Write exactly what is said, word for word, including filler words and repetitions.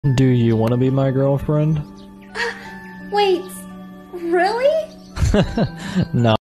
Do you want to be my girlfriend? Wait, really? No.